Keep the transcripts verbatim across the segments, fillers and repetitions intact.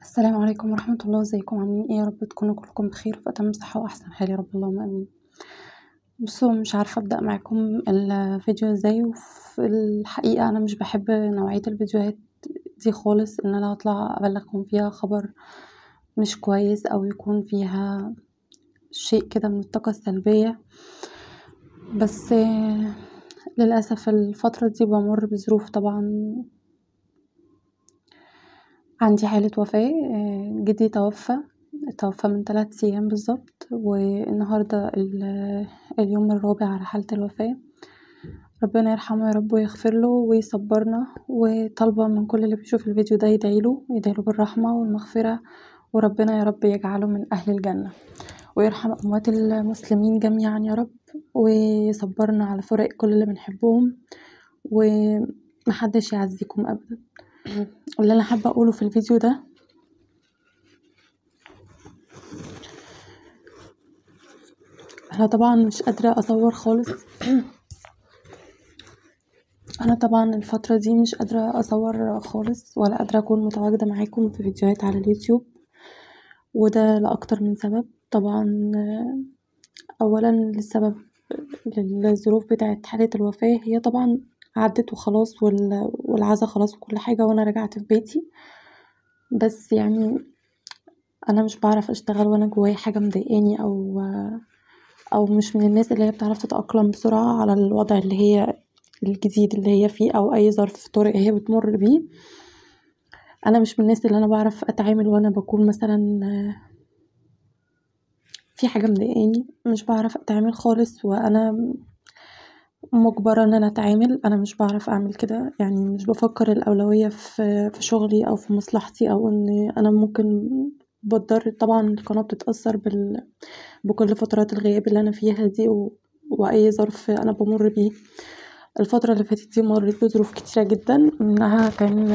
السلام عليكم ورحمة الله، ازيكم عاملين ايه؟ يا رب تكونوا كلكم بخير وفي أتم صحة وأحسن حال يا رب، اللهم آمين. بصوا، مش عارفة أبدأ معاكم الفيديو ازاي، وفي الحقيقة أنا مش بحب نوعية الفيديوهات دي خالص، إن أنا أطلع أبلغكم فيها خبر مش كويس أو يكون فيها شيء كده من الطاقة السلبية. بس للأسف الفترة دي بمر بظروف. طبعا عندي حالة وفاة، جدي توفى توفى من تلات ايام بالظبط، والنهاردة اليوم الرابع على حالة الوفاة. ربنا يرحمه يا رب ويغفرله ويصبرنا، وطالبة من كل اللي بيشوف الفيديو ده يدعيله يدعيله بالرحمة والمغفرة، وربنا يا رب يجعله من أهل الجنة، ويرحم أموات المسلمين جميعا يا رب، ويصبرنا على فراق كل اللي بنحبهم، ومحدش يعزيكم أبدا. اللي أنا حابة أقوله في الفيديو ده، أنا طبعا مش قادرة أصور خالص. أنا طبعا الفترة دي مش قادرة أصور خالص، ولا قادرة أكون متواجدة معاكم في فيديوهات على اليوتيوب، وده لأكتر من سبب. طبعا أولا للسبب للظروف بتاعة حالة الوفاة، هي طبعا عدت وخلاص، والعزا خلاص وكل حاجة، وأنا رجعت في بيتي. بس يعني أنا مش بعرف أشتغل وأنا جوايا حاجة مضايقاني، أو أو مش من الناس اللي هي بتعرف تتأقلم بسرعة على الوضع اللي هي الجديد اللي هي فيه، أو أي ظرف طارئ هي بتمر بيه. أنا مش من الناس اللي أنا بعرف أتعامل وأنا بكون مثلا في حاجة مضايقاني، مش بعرف أتعامل خالص وأنا مجبرة ان انا اتعامل. انا مش بعرف اعمل كده، يعني مش بفكر الاولوية في في شغلي او في مصلحتي، او ان انا ممكن بتضر. طبعا القناة بتتأثر بال... بكل فترات الغياب اللي انا فيها دي، و... واي ظرف انا بمر بيه. الفترة اللي فاتت دي مريت بظروف كتيرة جدا، منها كان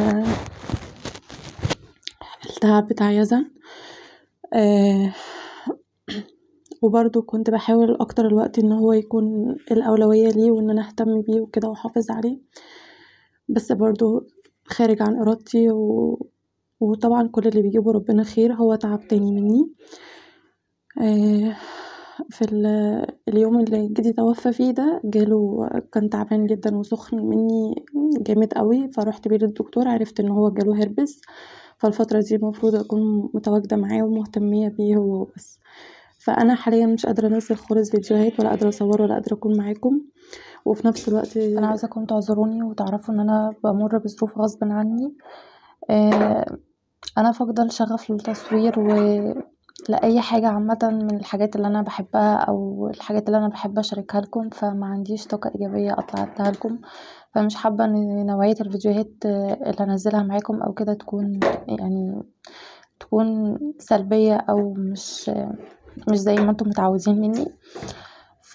التعب بتاع يزن، آه وبرضو كنت بحاول اكتر الوقت ان هو يكون الاولوية ليه، وان انا اهتم بيه وكده واحافظ عليه، بس برضو خارج عن ارادتي. و... وطبعا كل اللي بيجيبه ربنا خير، هو تعب تاني مني. آه في اليوم اللي جدي توفى فيه ده، جاله كان تعبان جدا وسخن مني جامد قوي، فروحت بيه للدكتور، عرفت ان هو جاله هربس. فالفترة دي المفروض اكون متواجدة معاه ومهتمية بيه هو بس. فانا حاليا مش قادرة انزل خالص فيديوهات، ولا قادرة اصور، ولا قادرة اكون معاكم. وفي نفس الوقت انا عاوزاكم تعذروني وتعرفوا ان انا بمر بظروف غصب عني. آه انا فاقده الشغف للتصوير ولاي حاجه عامه من الحاجات اللي انا بحبها، او الحاجات اللي انا بحب اشاركها لكم، فما عنديش طاقه ايجابيه اطلع اديها لكم. فمش حابه ان نوعيه الفيديوهات اللي انزلها معاكم او كده تكون يعني تكون سلبيه، او مش مش زي ما انتم متعودين مني. ف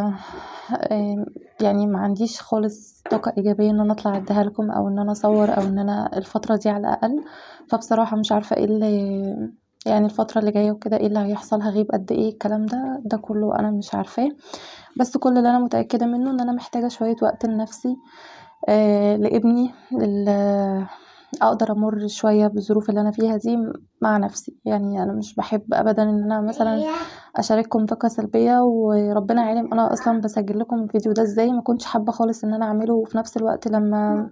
يعني ما عنديش خالص طاقة ايجابية ان انا اطلع اديها لكم، او ان انا اصور، او ان انا الفترة دي على الاقل. فبصراحة مش عارفة ايه اللي يعني الفترة اللي جاية وكده ايه اللي هيحصل، هغيب قد ايه، الكلام ده ده كله انا مش عارفاه. بس كل اللي انا متأكدة منه ان انا محتاجة شوية وقت لنفسي، آه لابني، لل اقدر امر شويه بالظروف اللي انا فيها دي مع نفسي. يعني انا مش بحب ابدا ان انا مثلا اشارككم طاقه سلبيه، وربنا عالم انا اصلا بسجل لكم الفيديو ده ازاي. ما كنتش حابه خالص ان انا اعمله، وفي نفس الوقت لما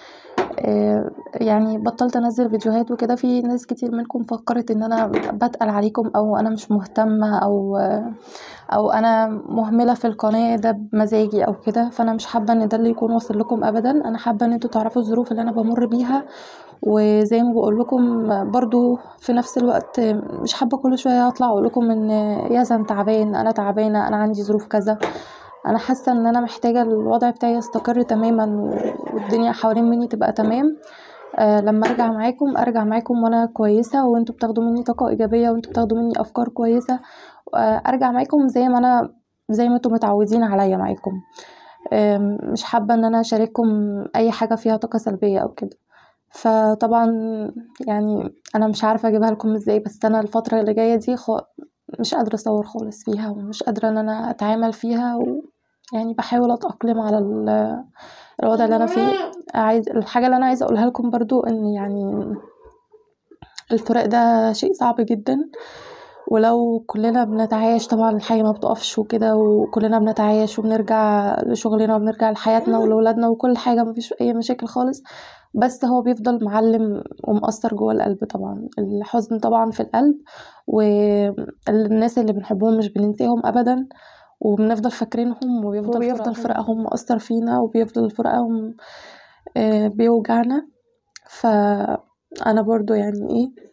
يعني بطلت انزل فيديوهات وكده، في ناس كتير منكم فكرت ان انا بتقل عليكم، او انا مش مهتمه، او او انا مهمله في القناه ده بمزاجي او كده. فانا مش حابه ان ده اللي يكون واصل لكم ابدا. انا حابه ان انتوا تعرفوا الظروف اللي انا بمر بيها، وزي ما بقول لكم برضو في نفس الوقت مش حابه كل شويه اطلع اقول لكم ان يزن تعبان، انا تعبانه، انا عندي ظروف كذا. انا حاسه ان انا محتاجه الوضع بتاعي يستقر تماما، والدنيا حوالين مني تبقى تمام. آه لما ارجع معاكم ارجع معاكم وانا كويسه، وانتوا بتاخدوا مني طاقه ايجابيه، وانتوا بتاخدوا مني افكار كويسه. آه ارجع معاكم زي ما انا زي ما انتوا متعودين عليا معاكم. آه مش حابه ان انا اشارككم اي حاجه فيها طاقه سلبيه او كده. فطبعا يعني انا مش عارفه اجيبها لكم ازاي، بس انا الفتره اللي جايه دي خ... مش قادره اصور خالص فيها، ومش قادره ان انا اتعامل فيها، و... يعني بحاول اتاقلم على ال... الوضع اللي انا فيه. عايز الحاجه اللي انا عايزه اقولها لكم برضو، ان يعني الفراق ده شيء صعب جدا، ولو كلنا بنتعايش طبعا الحياة ما بتقفش وكده، وكلنا بنتعايش وبنرجع لشغلنا وبنرجع لحياتنا ولولادنا وكل حاجة، مفيش اي مشاكل خالص، بس هو بيفضل معلم ومؤثر جوه القلب. طبعا الحزن طبعا في القلب، والناس اللي بنحبهم مش بننساهم ابدا، وبنفضل فاكرينهم، وبيفضل, وبيفضل فراقهم مؤثر فينا، وبيفضل فراقهم آه بيوجعنا. فانا برضو يعني ايه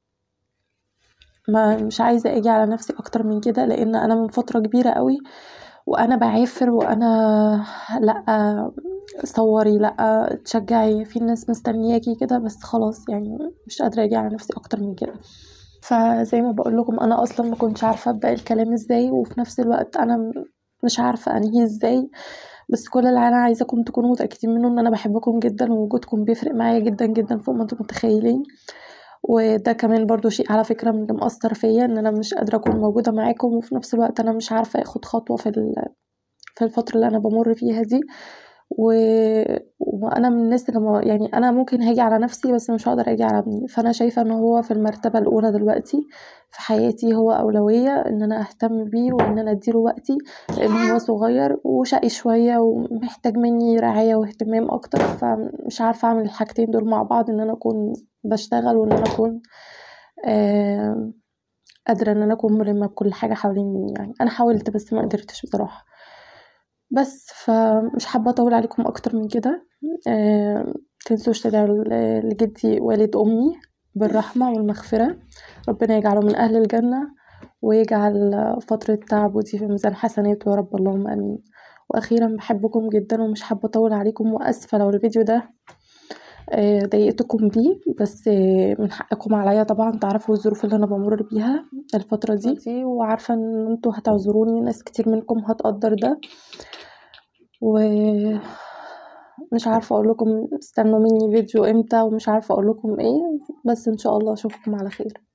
ما مش عايزه اجي على نفسي اكتر من كده، لان انا من فتره كبيره قوي وانا بعافر، وانا لا صوري، لا تشجعي، في ناس مستنياكي كده، بس خلاص يعني مش قادره اجي على نفسي اكتر من كده. فزي ما بقول لكم انا اصلا ما كنتش عارفه ابدا الكلام ازاي، وفي نفس الوقت انا مش عارفه انهيه ازاي. بس كل اللي انا عايزاكم تكونوا متاكدين منه ان انا بحبكم جدا، ووجودكم بيفرق معايا جدا جدا فوق ما انتم متخيلين. وده كمان برضو شيء على فكرة من اللي مأثر فيا، ان انا مش قادرة اكون موجودة معاكم، وفي نفس الوقت انا مش عارفة اخد خطوة في في الفترة اللي انا بمر فيها دي. و... وانا من الناس اللي ما يعني انا ممكن هاجي على نفسي، بس مش هقدر اجي على ابني. فانا شايفة ان هو في المرتبة الاولى دلوقتي في حياتي، هو اولوية ان انا اهتم بيه، وان انا اديله وقتي، لان هو صغير وشقي شوية ومحتاج مني رعاية واهتمام اكتر. فمش عارفة اعمل الحاجتين دول مع بعض، ان انا اكون بشتغل، وان انا اكون آه قادرة ان انا اكون ملمة بكل حاجة حوالين مني. يعني انا حاولت بس ما قدرتش بصراحة. بس فمش حابة اطول عليكم اكتر من كده. آه متنسوش تدعوا لجدي والد امي بالرحمة والمغفرة، ربنا يجعله من اهل الجنة، ويجعل فترة تعبه دي في ميزان حسناته يا رب، اللهم امين. واخيرا بحبكم جدا، ومش حابة اطول عليكم، واسفة لو الفيديو ده ضايقتكم بيه، بس من حقكم عليا طبعا تعرفوا الظروف اللي انا بمر بيها الفترة دي، وعارفة ان انتوا هتعذروني، ناس كتير منكم هتقدر ده. ومش عارفة اقول لكم استنوا مني فيديو امتى، ومش عارفة اقول لكم ايه، بس ان شاء الله اشوفكم على خير.